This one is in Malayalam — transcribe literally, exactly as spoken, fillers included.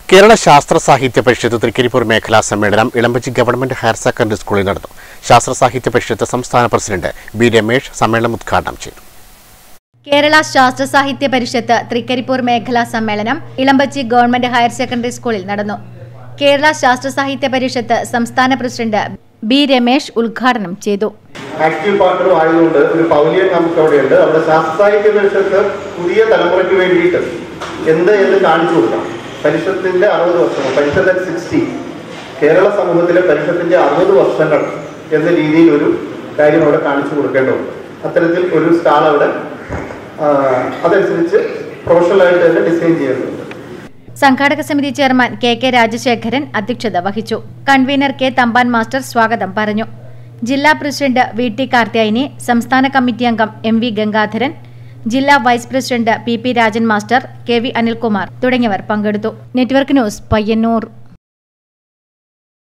കേരള ശാസ്ത്ര സാഹിത്യ പരിഷത്ത് തൃക്കരിപ്പൂർ മേഖലാ സമ്മേളനം ഇളമ്പച്ചി ഗവൺമെന്റ് ഹയർ സെക്കൻഡറി സ്കൂളിൽ നടന്നു. ശാസ്ത്ര സാഹിത്യ പരിഷത്ത് സംസ്ഥാന പ്രസിഡന്റ് ബി രമേശ് സമ്മേളനം ഉദ്ഘാടനം ചെയ്തു. കേരള ശാസ്ത്ര സാഹിത്യ പരിഷത്ത് തൃക്കരിപ്പൂർ മേഖലാ സമ്മേളനം ഇളമ്പച്ചി ഗവൺമെന്റ് ഹയർ സെക്കൻഡറി സ്കൂളിൽ നടന്നു. കേരള ശാസ്ത്ര സാഹിത്യ പരിഷത്ത് സംസ്ഥാന പ്രസിഡന്റ് ബി രമേശ് ഉദ്ഘാടനം ചെയ്തു. ആക്റ്റീവ് പാർട്ണറും ആയതുകൊണ്ട് ഒരു പൗലിയൻ നമുക്ക് അവിടെയുണ്ട്. അവിടെ ശാസ്ത്ര സാഹിത്യ പരിഷത്ത് പുതിയ തലമുറയ്ക്ക് വേണ്ടിയിട്ട് എന്ത് എന്ന് കാണിച്ചു കൊടുക്കാം. പരിഷത്തിന്റെ അറുപത് വർഷങ്ങൾ, പരിഷത്ത് സിക്സ്റ്റി, കേരള സമൂഹത്തിലെ പരിഷത്തിന്റെ അറുപത് വർഷങ്ങൾ എന്ന രീതിയിൽ ഒരു കാര്യം അവിടെ കാണിച്ചു കൊടുക്കേണ്ടതുണ്ട്. അത്തരത്തിൽ ഒരു സ്റ്റാൾ അവിടെ അതനുസരിച്ച് പ്രൊഫഷണലായിട്ട് തന്നെ ഡിസൈൻ ചെയ്യേണ്ടതുണ്ട്. സംഘാടക സമിതി ചെയർമാൻ കെ കെ രാജശേഖരൻ അധ്യക്ഷത വഹിച്ചു. കൺവീനർ കെ തമ്പാൻ മാസ്റ്റർ സ്വാഗതം പറഞ്ഞു. ജില്ലാ പ്രസിഡന്റ് വി ടി കാർത്തിയായനി, സംസ്ഥാന കമ്മിറ്റി അംഗം എം വി ഗംഗാധരൻ, ജില്ലാ vice president P P Rajan master, K V Anilkumar തുടങ്ങിയവർ പങ്കെടുത്തു. Network news, Payyanur.